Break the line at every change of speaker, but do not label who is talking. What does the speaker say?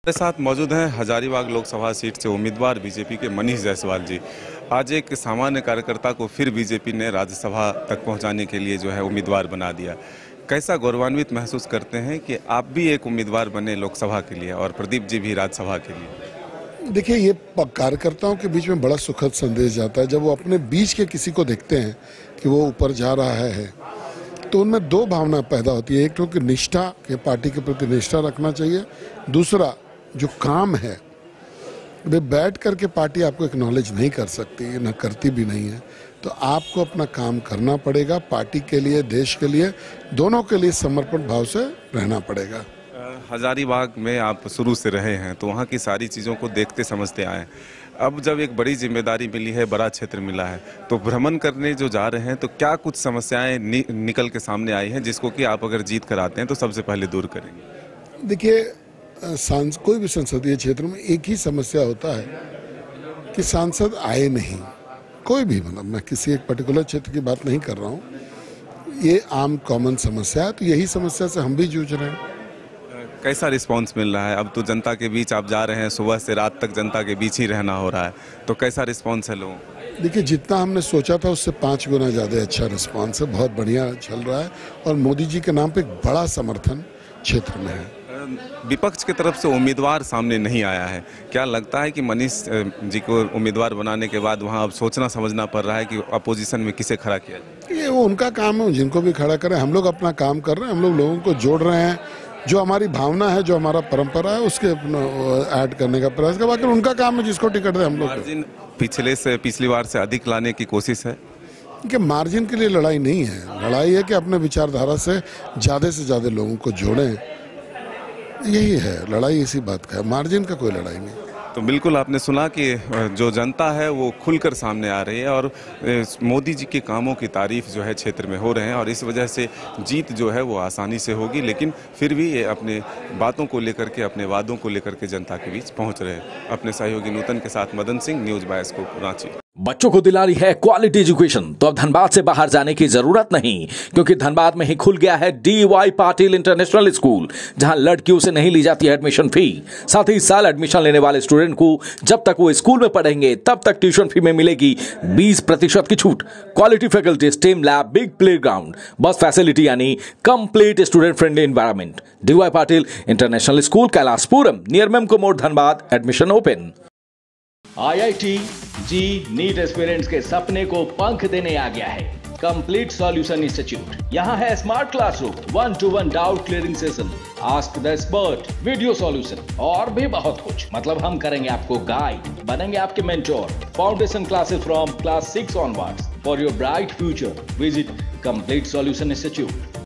हमारे साथ मौजूद हैं हजारीबाग लोकसभा सीट से उम्मीदवार बीजेपी के मनीष जायसवाल जी। आज एक सामान्य कार्यकर्ता को फिर बीजेपी ने राज्यसभा तक पहुंचाने के लिए जो है उम्मीदवार बना दिया। कैसा गौरवान्वित महसूस करते हैं कि आप भी एक उम्मीदवार बने लोकसभा के लिए और प्रदीप जी भी राज्यसभा के लिए?
देखिए, ये कार्यकर्ताओं के बीच में बड़ा सुखद संदेश जाता है जब वो अपने बीच के किसी को देखते हैं कि वो ऊपर जा रहा है, तो उनमें दो भावना पैदा होती है। एक तो कि निष्ठा के पार्टी के प्रति निष्ठा रखना चाहिए, दूसरा जो काम है वे बैठ करके पार्टी आपको एक्नॉलेज नहीं कर सकती, न करती भी नहीं है। तो आपको अपना काम करना पड़ेगा, पार्टी के लिए, देश के लिए, दोनों के लिए समर्पण भाव से रहना पड़ेगा।
हजारीबाग में आप शुरू से रहे हैं तो वहाँ की सारी चीज़ों को देखते समझते आए। अब जब एक बड़ी जिम्मेदारी मिली है, बड़ा क्षेत्र मिला है, तो भ्रमण करने जो जा रहे हैं तो क्या कुछ समस्याएं निकल के सामने आई हैं जिसको कि आप अगर जीत कर आते हैं तो सबसे पहले दूर करेंगे?
देखिए, कोई भी संसदीय क्षेत्र में एक ही समस्या होता है कि सांसद आए नहीं। कोई भी, मतलब मैं किसी एक पर्टिकुलर क्षेत्र की बात नहीं कर रहा हूँ, ये आम कॉमन समस्या है। तो यही समस्या से हम भी जूझ रहे हैं।
कैसा रिस्पांस मिल रहा है? अब तो जनता के बीच आप जा रहे हैं, सुबह से रात तक जनता के बीच ही रहना हो रहा है, तो कैसा रिस्पांस है लोगों?
देखिए, जितना हमने सोचा था उससे 5 गुना ज़्यादा अच्छा रिस्पांस है। बहुत बढ़िया चल रहा है और मोदी जी के नाम पे एक बड़ा समर्थन क्षेत्र में है।
विपक्ष की तरफ से उम्मीदवार सामने नहीं आया है। क्या लगता है कि मनीष जी को उम्मीदवार बनाने के बाद वहाँ अब सोचना समझना पड़ रहा है कि अपोजिशन में किसे खड़ा किया जाए?
ये वो उनका काम है, जिनको भी खड़ा करें। हम लोग अपना काम कर रहे हैं, हम लोग लोगों को जोड़ रहे हैं। जो हमारी भावना है, जो हमारा परंपरा है, उसके ऐड करने का प्रयास कर। बाकी उनका काम है, जिसको टिकट दे हम लोग।
मार्जिन पिछली बार से अधिक लाने की कोशिश है
कि मार्जिन के लिए लड़ाई नहीं है। लड़ाई है कि अपने विचारधारा से ज़्यादा लोगों को जोड़ें। यही है लड़ाई, इसी बात का है। मार्जिन का कोई लड़ाई नहीं।
तो बिल्कुल आपने सुना कि जो जनता है वो खुलकर सामने आ रही है और मोदी जी के कामों की तारीफ जो है क्षेत्र में हो रहे हैं और इस वजह से जीत जो है वो आसानी से होगी। लेकिन फिर भी ये अपने बातों को लेकर के, अपने वादों को लेकर के जनता के बीच पहुंच रहे हैं। अपने सहयोगी नूतन के साथ मदन सिंह, न्यूज़ बायोस्कोप, रांची।
बच्चों को दिला रही है क्वालिटी एजुकेशन, तो अब धनबाद से बाहर जाने की जरूरत नहीं, क्योंकि धनबाद में ही खुल गया है DY पाटिल इंटरनेशनल स्कूल, जहां लड़कियों से नहीं ली जाती है एडमिशन फी। साथ ही इस साल एडमिशन लेने वाले स्टूडेंट को जब तक वो स्कूल में पढ़ेंगे तब तक ट्यूशन फी में मिलेगी 20% की छूट। Quality faculty, stem lab, big playground, bus facility यानी complete student friendly environment. DY Patil international school, Kailashpuram, near Memco मोड़, Dhanbad. Admission open. IIT JEE NEET aspirants के सपने को पंख देने आ गया है कंप्लीट सॉल्यूशन इंस्टीट्यूट। यहाँ है smart classroom, 1-to-1 doubt clearing session, ask the expert, video solution और भी बहुत कुछ। मतलब हम करेंगे आपको गाइड, बनेंगे आपके mentor. Foundation classes from class 6 onwards for your bright future. Visit complete solution institute.